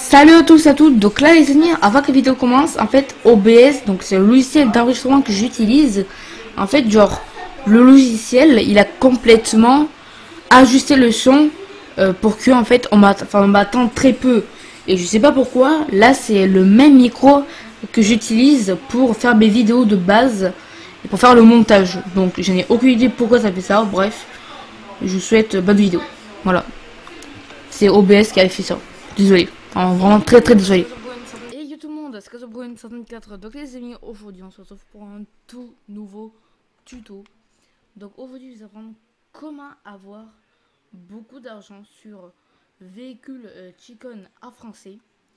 Salut à tous et à toutes, donc là les amis, avant que la vidéo commence, en fait OBS, donc c'est le logiciel d'enregistrement que j'utilise. En fait genre, le logiciel, il a complètement ajusté le son pour que en fait on m'attend très peu. Et je sais pas pourquoi, là c'est le même micro que j'utilise pour faire mes vidéos de base et pour faire le montage. Donc je n'ai aucune idée pourquoi ça fait ça, bref, je vous souhaite bonne vidéo. Voilà, c'est OBS qui a fait ça, désolé. Vraiment très désolé. Et yo tout le monde, c'est Kazobrune64. Donc les amis, aujourd'hui on se retrouve pour un tout nouveau tuto. Donc aujourd'hui je vais apprendre comment avoir beaucoup d'argent sur véhicules chicken à français.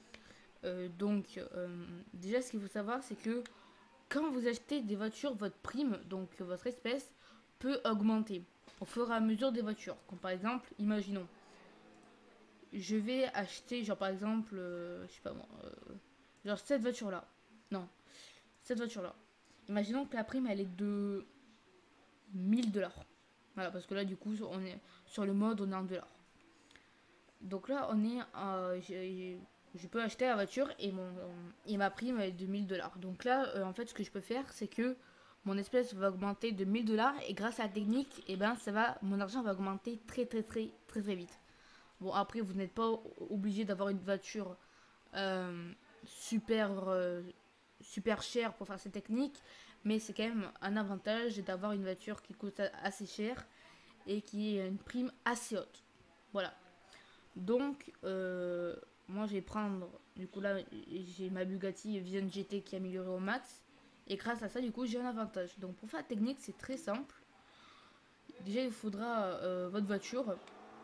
Déjà ce qu'il faut savoir c'est que quand vous achetez des voitures, votre prime, donc votre espèce, peut augmenter au fur et à mesure des voitures. Comme par exemple, imaginons, je vais acheter, genre par exemple, je sais pas moi, genre cette voiture là. Non, cette voiture là. Imaginons que la prime elle est de 1000 $. Voilà, parce que là du coup, on est sur le mode, on est en dollars. Donc là, on est, je peux acheter la voiture et ma prime est de 1000 $. Donc là, en fait, ce que je peux faire, c'est que mon espèce va augmenter de 1000 $ et grâce à la technique, et ben mon argent va augmenter très vite. Bon, après, vous n'êtes pas obligé d'avoir une voiture super, super chère pour faire ces techniques, mais c'est quand même un avantage d'avoir une voiture qui coûte assez cher et qui est une prime assez haute. Voilà. Donc, moi, je vais prendre, du coup, là, j'ai ma Bugatti Vision GT qui est améliorée au max. Et grâce à ça, du coup, j'ai un avantage. Donc, pour faire la technique, c'est très simple. Déjà, il faudra votre voiture.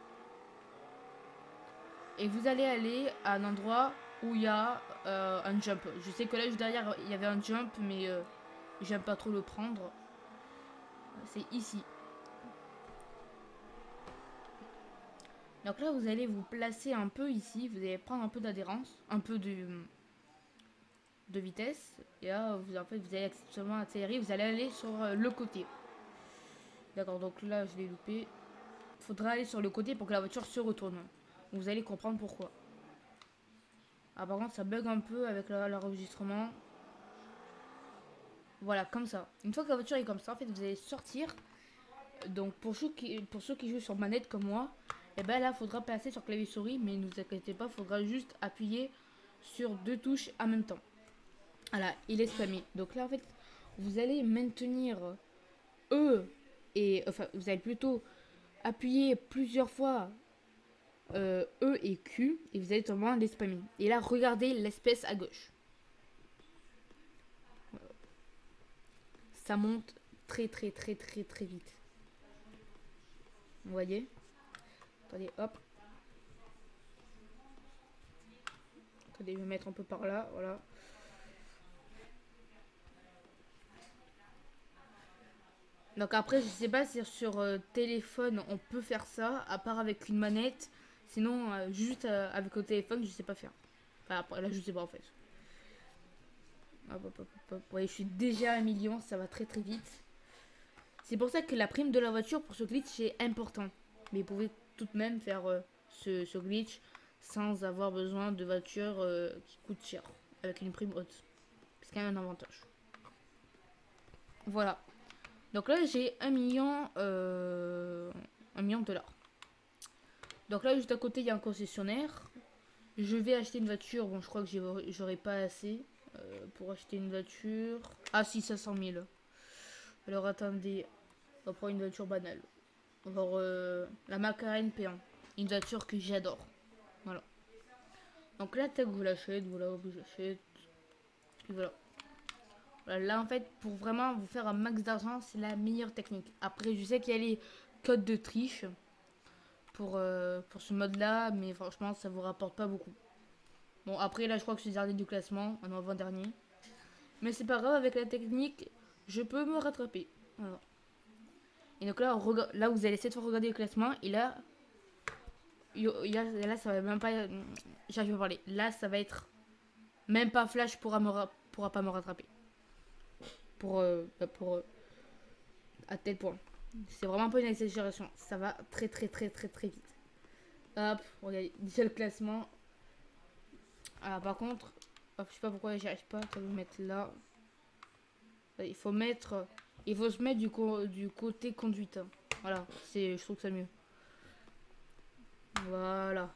Et vous allez aller à un endroit où il y a un jump. Je sais que là, juste derrière, il y avait un jump, mais j'aime pas trop le prendre. C'est ici. Donc là, vous allez vous placer un peu ici. Vous allez prendre un peu d'adhérence, un peu de vitesse. Et là, en fait, vous allez seulement atterrir. Vous allez aller sur le côté. D'accord, donc là, je l'ai loupé. Il faudra aller sur le côté pour que la voiture se retourne. Vous allez comprendre pourquoi. Ah, par contre, ça bug un peu avec l'enregistrement. Voilà, comme ça. Une fois que la voiture est comme ça, en fait, vous allez sortir. Donc, pour ceux qui jouent sur manette comme moi, et ben là, il faudra passer sur clavier souris. Mais ne vous inquiétez pas, il faudra juste appuyer sur deux touches en même temps. Voilà, il est spammé. Donc là, en fait, vous allez maintenir E et... Enfin, vous allez plutôt appuyer plusieurs fois E et Q et vous allez totalement les spammer. Et là, regardez l'espèce à gauche. Ça monte très vite. Vous voyez? Attendez, hop. Attendez, je vais mettre un peu par là, voilà. Donc après, je sais pas si sur téléphone on peut faire ça, à part avec une manette. Sinon, juste avec le téléphone, je sais pas faire. Enfin, après, là, je sais pas en fait. Hop. Ouais, je suis déjà à 1 million, ça va très vite. C'est pour ça que la prime de la voiture pour ce glitch est important. Mais vous pouvez tout de même faire ce glitch sans avoir besoin de voiture qui coûte cher, avec une prime haute. C'est quand même un avantage. Voilà. Donc là, j'ai 1 million, 1 million de dollars. Donc là, juste à côté, il y a un concessionnaire. Je vais acheter une voiture. Bon, je crois que j'aurai pas assez pour acheter une voiture. Ah si, 500 000. Alors attendez, on va prendre une voiture banale. On va voir la McLaren P1. Une voiture que j'adore. Voilà. Donc là, tac, vous l'achetez. Voilà, vous l'achetez. Voilà. Voilà. Là, en fait, pour vraiment vous faire un max d'argent, c'est la meilleure technique. Après, je sais qu'il y a les codes de triche pour ce mode-là, mais franchement, ça vous rapporte pas beaucoup. Bon, après, là, je crois que je suis dernier du classement, en avant-dernier. Mais c'est pas grave, avec la technique, je peux me rattraper. Voilà. Et donc là, là, vous allez cette fois regarder le classement, et là, là, ça va même pas... J'arrive à parler. Là, ça va être... Même pas Flash pourra pas me rattraper. À tel point. C'est vraiment pas une exagération. Ça va très vite. Hop, regardez, déjà le classement. Ah, par contre, hop, je sais pas pourquoi j'y arrive pas. Ça va mettre là. Il faut mettre. Il faut se mettre du côté conduite, hein. Voilà, je trouve que c'est mieux. Voilà.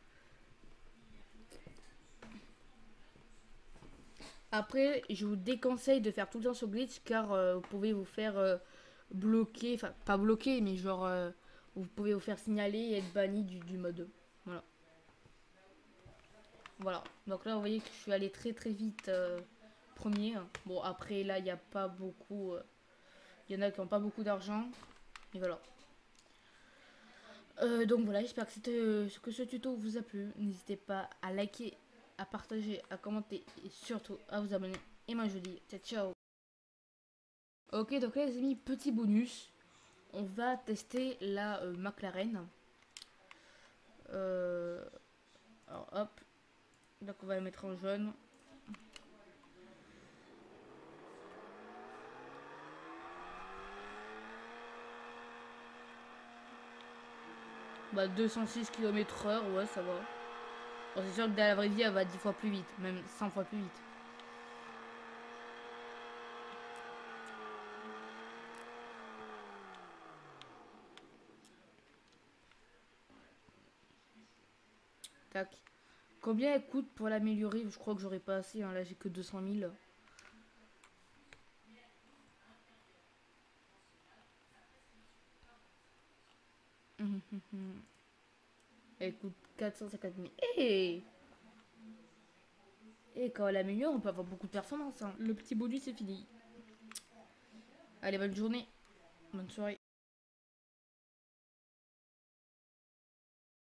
Après, je vous déconseille de faire tout le temps ce glitch car vous pouvez vous faire bloquer, enfin pas bloquer, mais genre vous pouvez vous faire signaler et être banni du mode. Voilà. Voilà. Donc là, vous voyez que je suis allé très très vite premier. Bon, après là, il n'y a pas beaucoup. Il y en a qui n'ont pas beaucoup d'argent. Et voilà. Donc voilà, j'espère que ce tuto vous a plu. N'hésitez pas à liker, à partager, à commenter et surtout à vous abonner. Et moi je vous dis ciao ciao. Ok, donc là les amis, petit bonus. On va tester la McLaren. Euh, alors hop, donc on va la mettre en jaune. Bah 206 km/h, ouais ça va. Bon, c'est sûr que dans la vraie vie elle va 10 fois plus vite, même 100 fois plus vite. Tac. Combien elle coûte pour l'améliorer? Je crois que j'aurais pas assez, hein. Là j'ai que 200 000. Elle coûte 450 000. Et quand elle améliore, on peut avoir beaucoup de performance, hein. Le petit bonus c'est fini. Allez, bonne journée. Bonne soirée.